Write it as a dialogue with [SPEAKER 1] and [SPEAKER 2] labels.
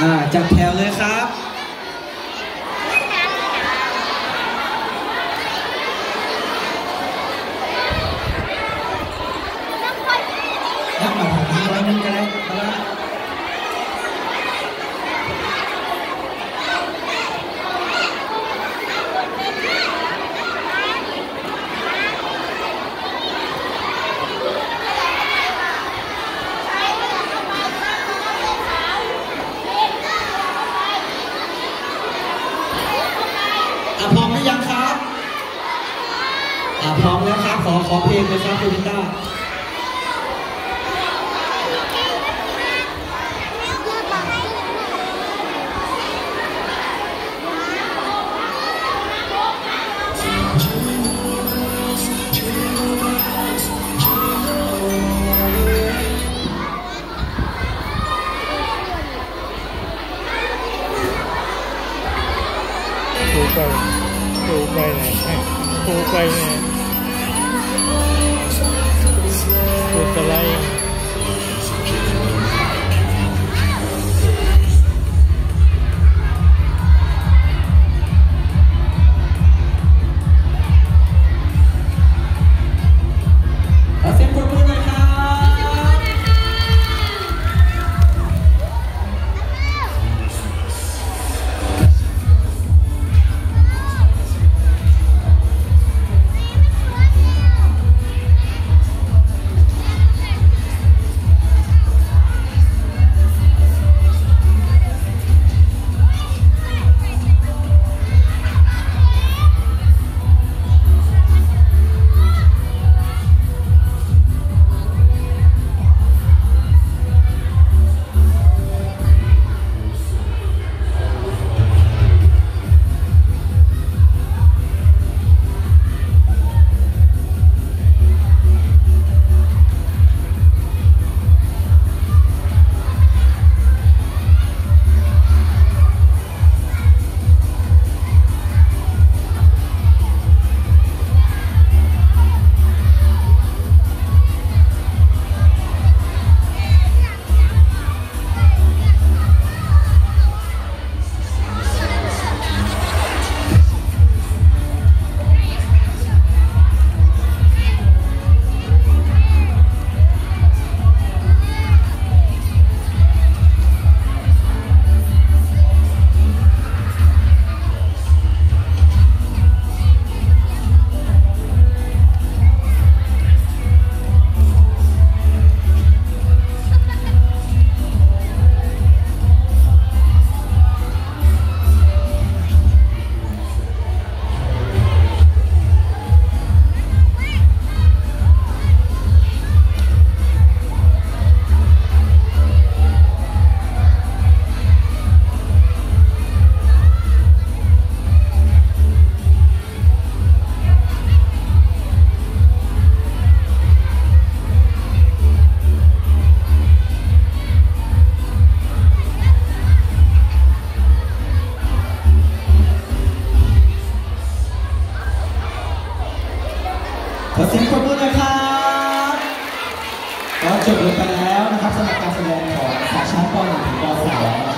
[SPEAKER 1] จัดแถวเลยครับนักมาถามที่ร้อยนึงก็ได้ครับพร้อมหรือยังครับพร้อมแล้วครับขอเพลงเลยครับคุณพิต้า
[SPEAKER 2] ปูไปเลยปูไปเลยปูสไลด์
[SPEAKER 1] ขอเสียงปรบมือหน่อยครับขอเสียงปรบมือหน่อยครับก็จบลงไปแล้วนะครับสำหรับการแสดงของสายชั้นป .1 ถึงป .3